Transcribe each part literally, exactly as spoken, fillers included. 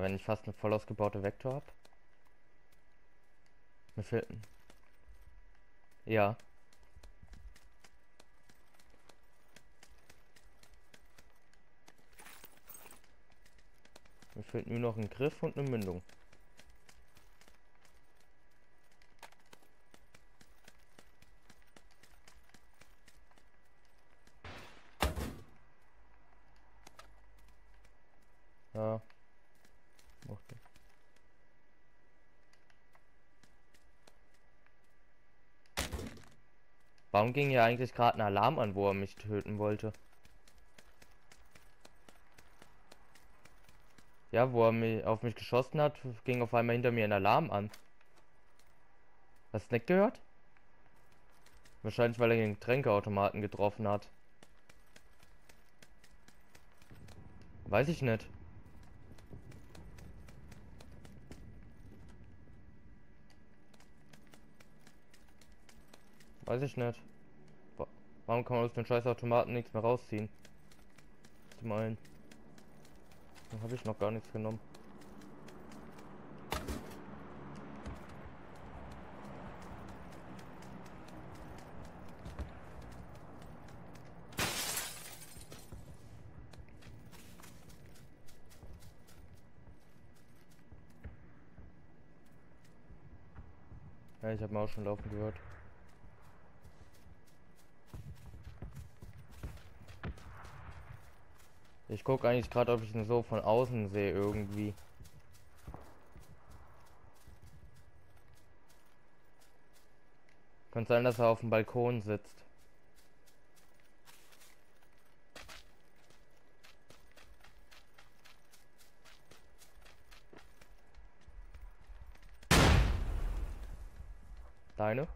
wenn ich fast eine voll ausgebaute Vektor habe. Mir fehlt... Ja. Mir fehlt nur noch ein Griff und eine Mündung. Ja. Okay. Warum ging ja eigentlich gerade ein Alarm an, wo er mich töten wollte? Ja, wo er mich, auf mich geschossen hat, ging auf einmal hinter mir ein Alarm an. Hast du nicht gehört? Wahrscheinlich, weil er den Getränkeautomaten getroffen hat. Weiß ich nicht. Weiß ich nicht. Wa- Warum kann man aus den scheiß Automaten nichts mehr rausziehen? Was du meinen? Da habe ich noch gar nichts genommen. Ja, ich habe mal auch schon laufen gehört. Ich gucke eigentlich gerade, ob ich ihn so von außen sehe irgendwie. Könnte sein, dass er auf dem Balkon sitzt. Deine?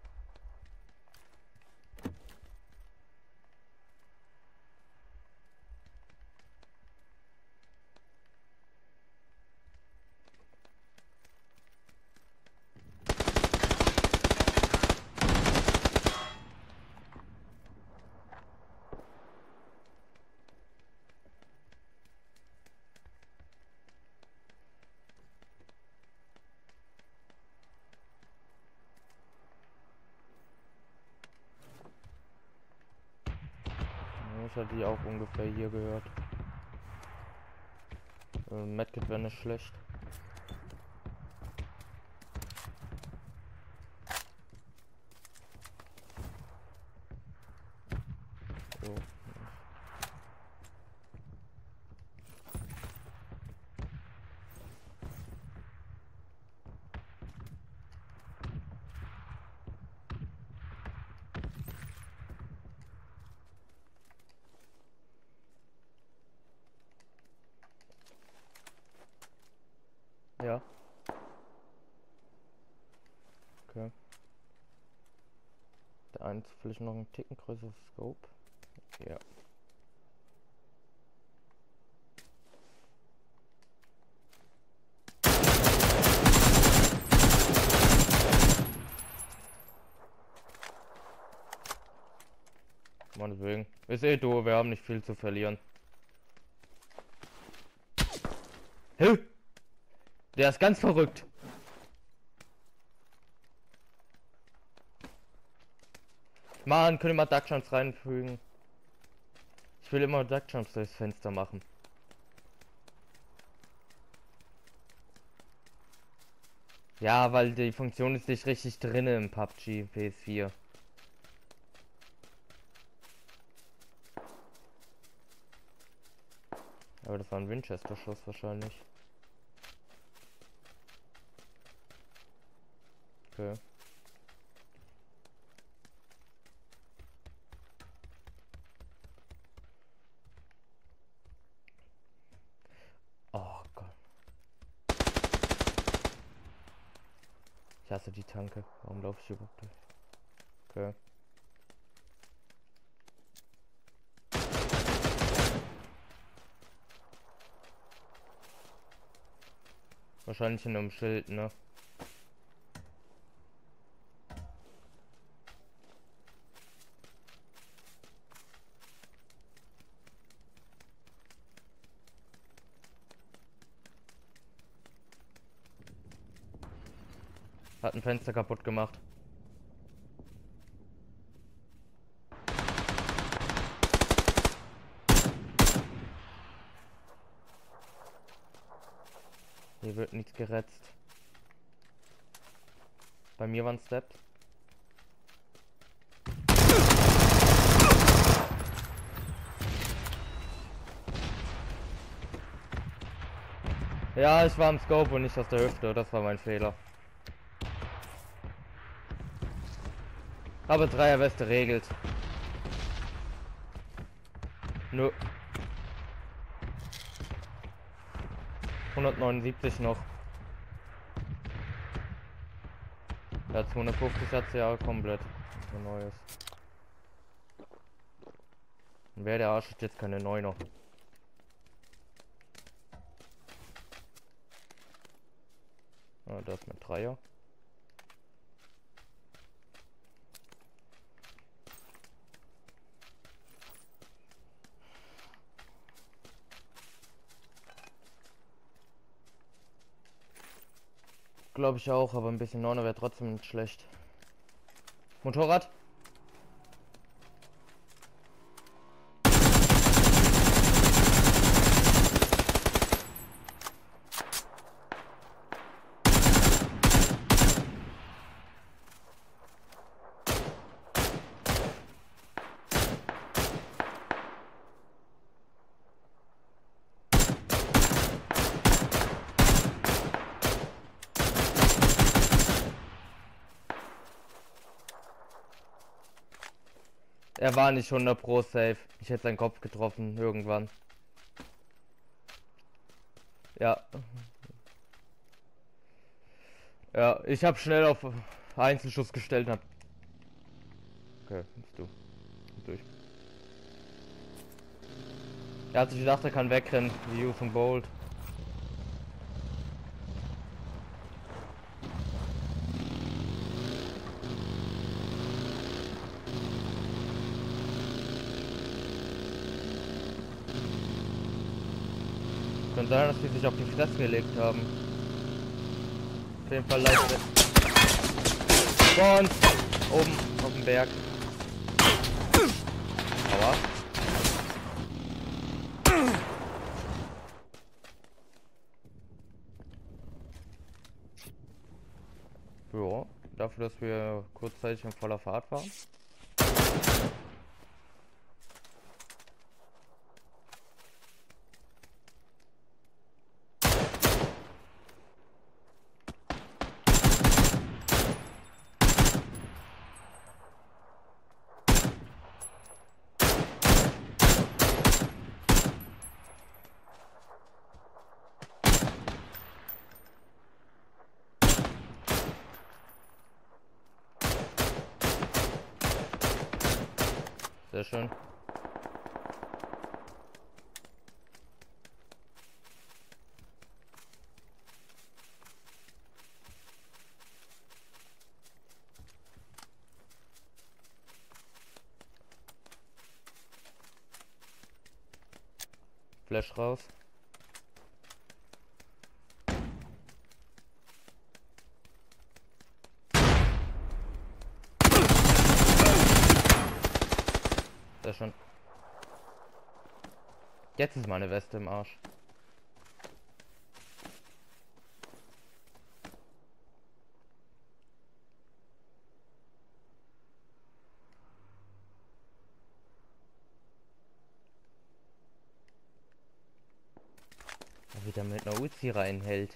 Ja, ich hatte die auch ungefähr hier gehört. Äh, Medkit wäre nicht schlecht. So. Ja. Okay. Der eins vielleicht noch ein Ticken größeres Scope. Ja. Meinetwegen. Ist eh du, wir haben nicht viel zu verlieren. Hä? Der ist ganz verrückt. Mann, können wir mal Duckjumps reinfügen? Ich will immer Duckjumps durchs Fenster machen. Ja, weil die Funktion ist nicht richtig drin im P U B G P S vier. Aber das war ein Winchester-Schuss wahrscheinlich. Okay. Oh Gott. Ich hasse die Tanke. Warum laufe ich überhaupt durch? Okay. Wahrscheinlich in einem Schild, ne? Hat ein Fenster kaputt gemacht. Hier wird nichts geretzt. Bei mir waren Steps. Ja, ich war am Scope und nicht aus der Hüfte. Das war mein Fehler. Aber Dreierweste regelt. Nö. hundertneunundsiebzig noch. Ja, zweihundertfünfzig hat sie ja komplett. Ein neues. Und wer der Arsch hat jetzt keine Neuner. Ah, das mit Dreier. Glaube ich auch, aber ein bisschen Neuner wäre trotzdem nicht schlecht. Motorrad. Er war nicht hundert pro safe. Ich hätte seinen Kopf getroffen irgendwann. Ja. Ja, ich habe schnell auf Einzelschuss gestellt und hab... Okay, bist du. Durch. Er hat sich gedacht, er kann wegrennen, wie Usain Bolt. Kann sein, dass die sich auf die Fresse gelegt haben. Auf jeden Fall leicht. Vor uns! Oben auf dem Berg. Aua. Ja, dafür, dass wir kurzzeitig in voller Fahrt waren. Sehr schön. Flash raus. Sehr schön. Jetzt ist meine Weste im Arsch. Wieder mit einer Uzi reinhält.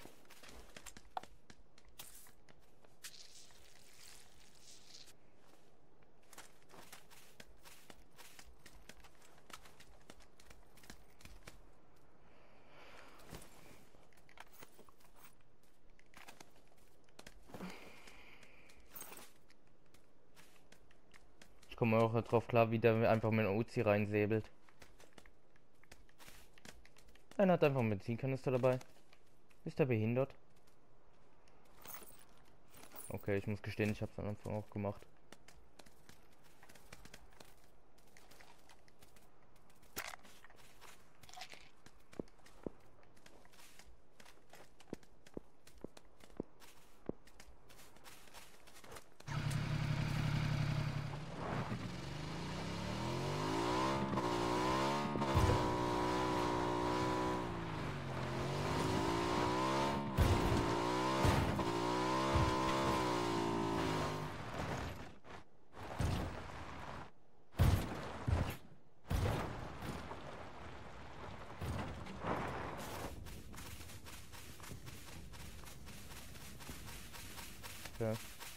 Ich komme auch drauf klar, wie der einfach mit einer Uzi reinsäbelt. Einer hat einfach einen Benzinkanister dabei. Ist der behindert? Okay, ich muss gestehen, ich habe es am Anfang auch gemacht. Okay.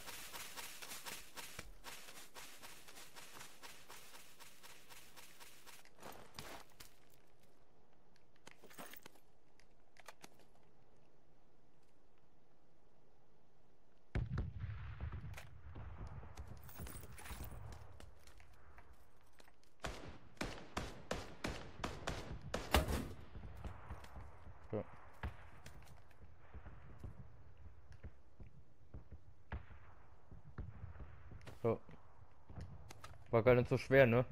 So. So. War gar nicht so schwer, ne?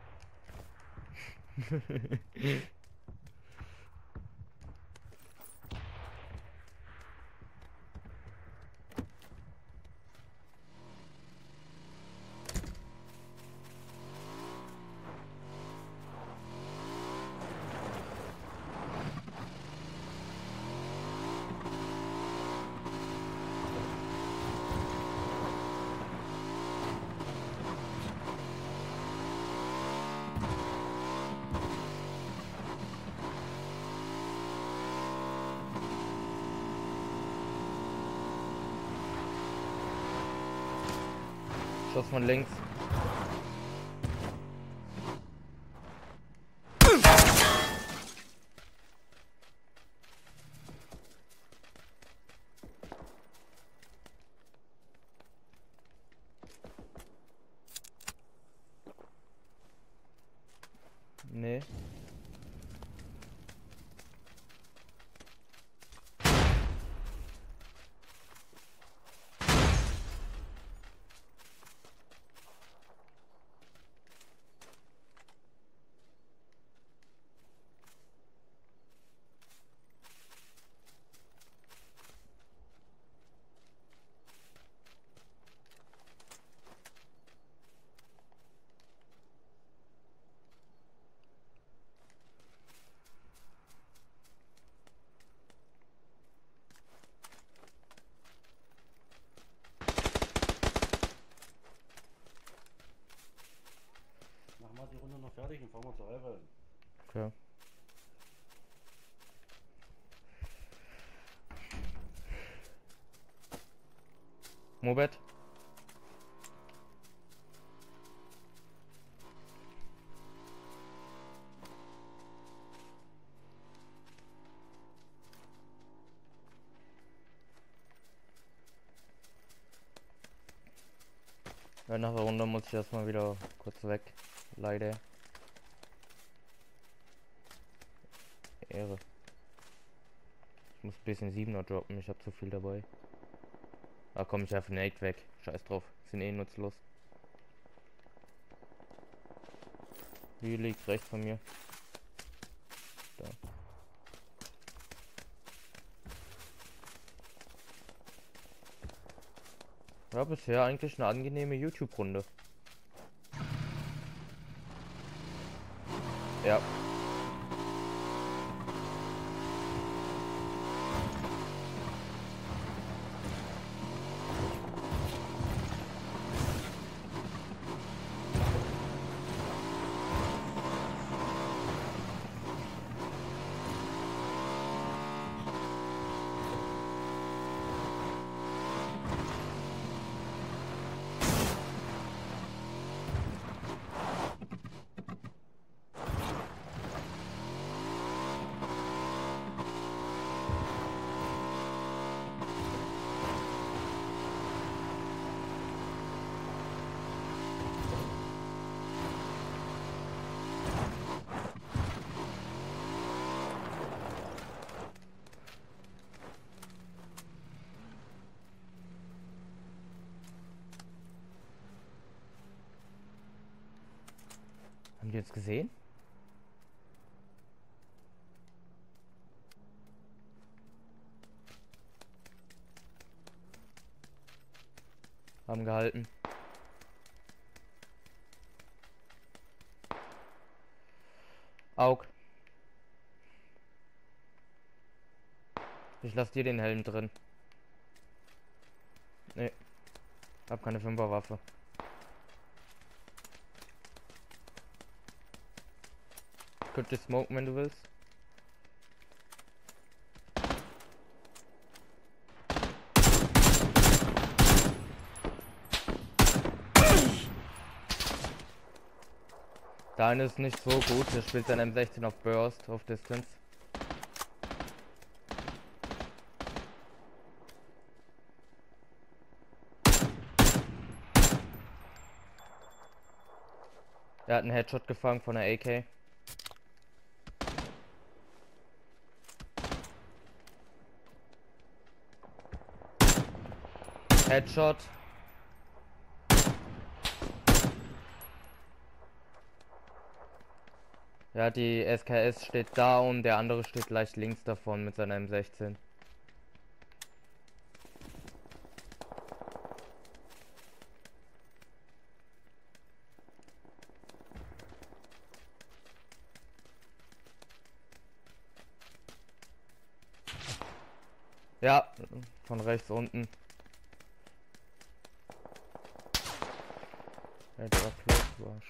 Schuss von links. Nee. Machen wir die Runde noch fertig und fahren wir zur Reife. Okay. Mobet. Ja, nach der Runde muss ich erstmal wieder kurz weg. Leider. Ehre. Ich muss ein bisschen Siebener droppen, ich habe zu viel dabei. Da komme ich einfach Nate weg. Scheiß drauf. Sind eh nutzlos. Wie liegt rechts von mir? Da. Ja, bisher eigentlich eine angenehme YouTube-Runde. Ja. Haben die jetzt gesehen? Haben gehalten. Aug. Ich lasse dir den Helm drin. Nee. Hab keine Fünferwaffe. Könnt ihr smoken, wenn du willst. Der eine ist nicht so gut, der spielt sein M sechzehn auf Burst, auf Distance. Er hat einen Headshot gefangen von der A K. Headshot. Ja, die S K S steht da und der andere steht leicht links davon mit seiner M sechzehn. Ja, von rechts unten. Ja, der war close, Arsch.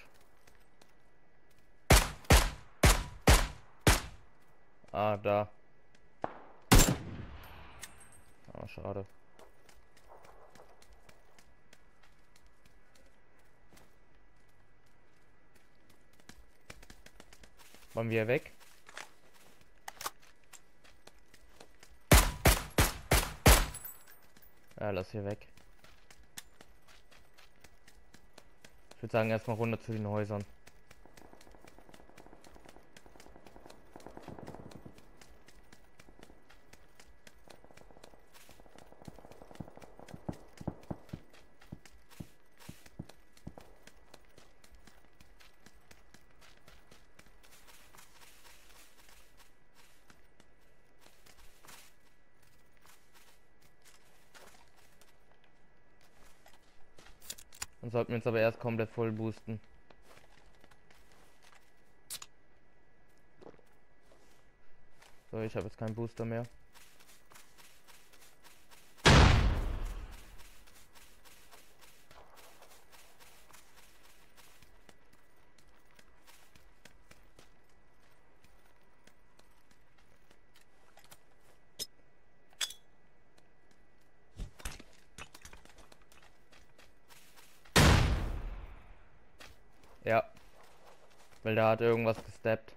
Ah, da. Ah, schade. Wollen wir weg? Ja, lass hier weg. Ich würde sagen, erstmal runter zu den Häusern. Dann sollten wir uns aber erst komplett voll boosten. So, ich habe jetzt keinen Booster mehr. Ja. Weil da hat irgendwas gesteppt.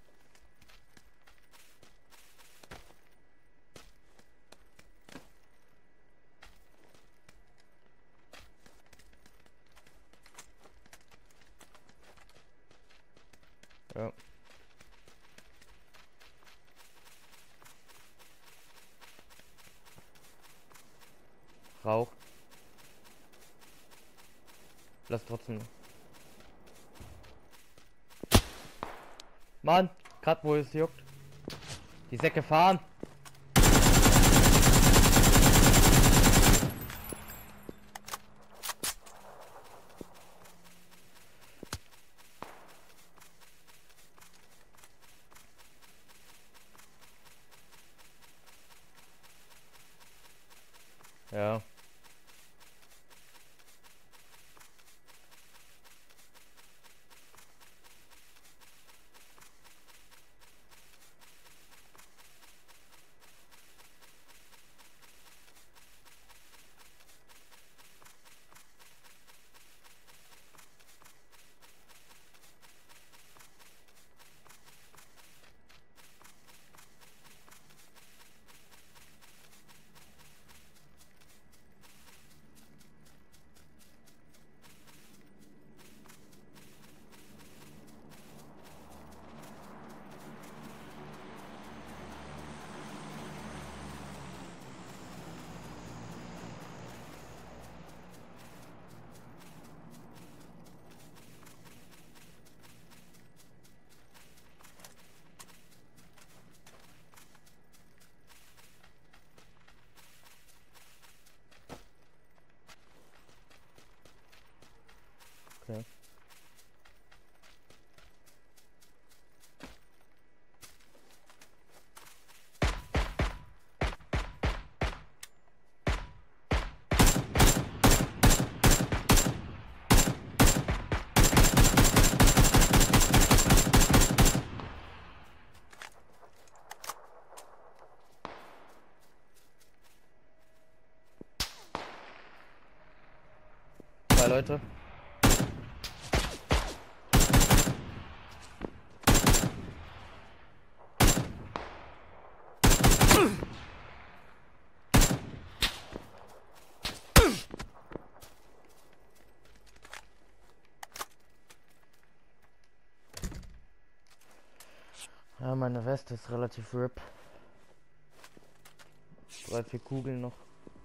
Ja. Rauch. Lass trotzdem. Mann, grad wo es juckt. Die Säcke fahren. Ja. Okay. Zwei Leute. meine Weste ist relativ rip. Drei, vier Kugeln noch.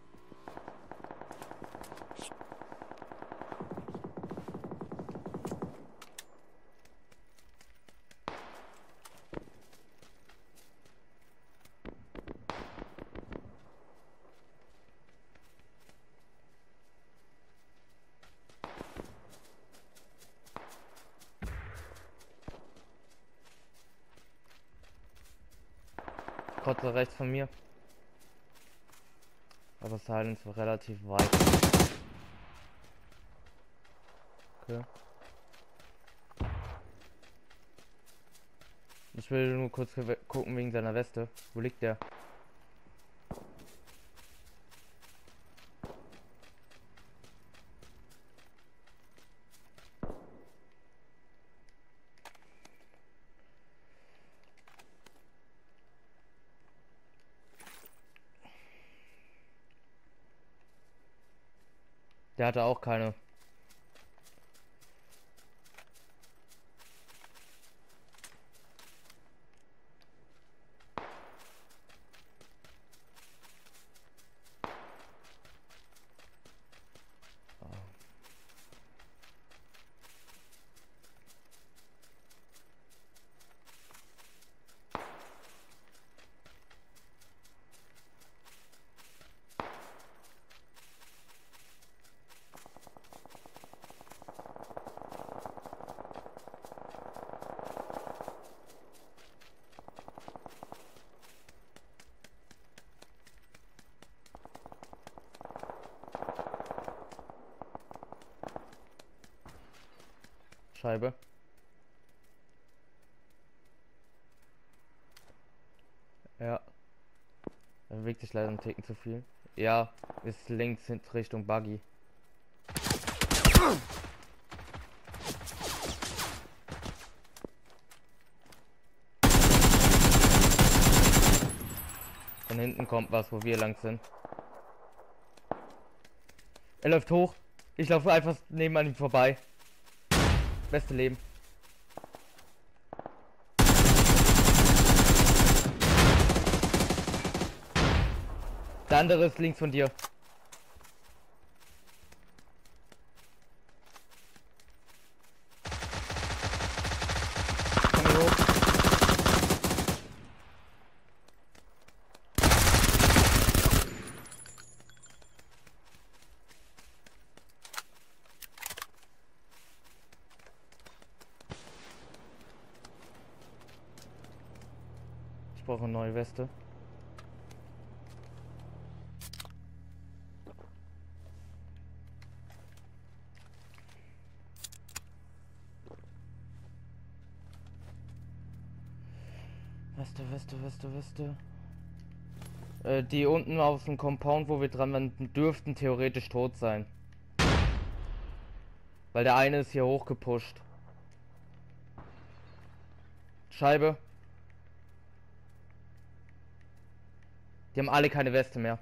Kotze rechts von mir. Aber Silence war relativ weit. Okay. Ich will nur kurz gucken wegen seiner Weste. Wo liegt der? Der hatte auch keine. Scheibe. Ja. Er bewegt sich leider einen Ticken zu viel. Ja, ist links in Richtung Buggy. Von hinten kommt was, wo wir lang sind. Er läuft hoch. Ich laufe einfach neben an ihm vorbei. Beste Leben. Der andere ist links von dir. Komm hier hoch. Ich brauche eine neue Weste. Weste, Weste, Weste, Weste. Äh, die unten auf dem Compound, wo wir dran waren, dürften theoretisch tot sein. Weil der eine ist hier hochgepusht. Scheibe. Die haben alle keine Weste mehr.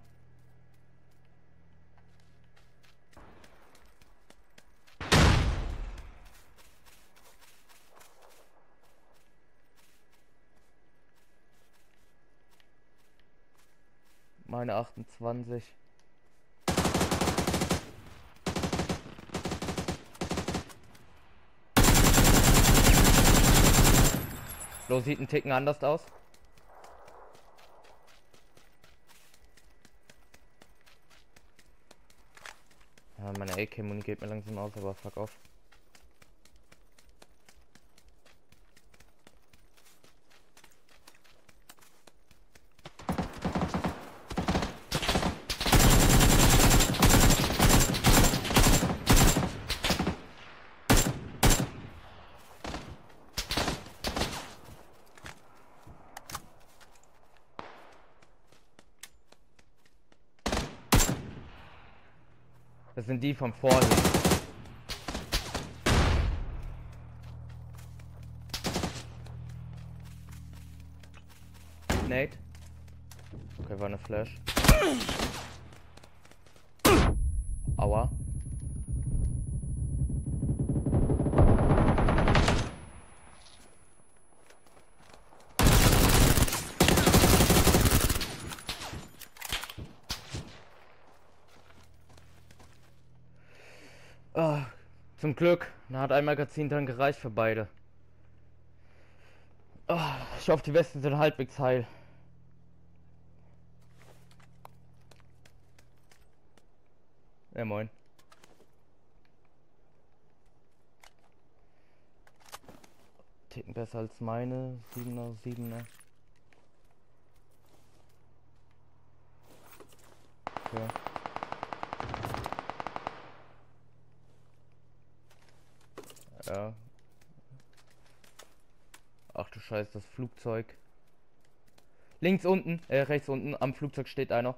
Meine achtundzwanzig. Los, sieht ein Ticken anders aus. Ja, meine A K-Muni geht mir langsam aus, aber fuck off. Das sind die von vorhin. Nate. Okay, war eine Flash. Aua. Ah, zum Glück. Da hat ein Magazin dann gereicht für beide. Ah, ich hoffe, die Westen sind halbwegs heil. Ja, moin. Ticken besser als meine. Siebener, Siebener. Okay. Ja. Ach du Scheiße, das Flugzeug. Links unten, äh, rechts unten, am Flugzeug steht einer.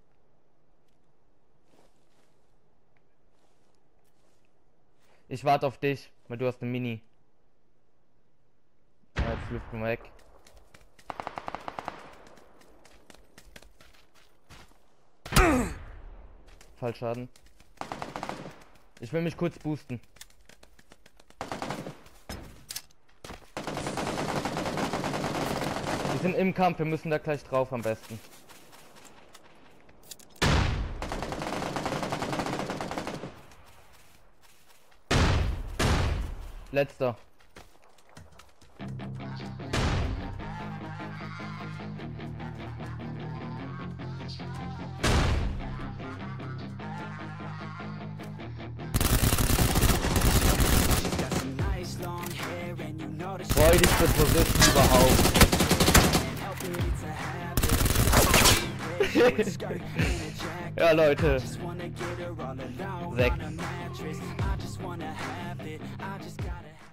Ich warte auf dich, weil du hast eine Mini. Ja, jetzt lüften wir weg. Fallschaden. Ich will mich kurz boosten. Wir sind im Kampf, wir müssen da gleich drauf am besten. Letzter. Freudigste Position überhaupt. Ja, Leute. Sechs.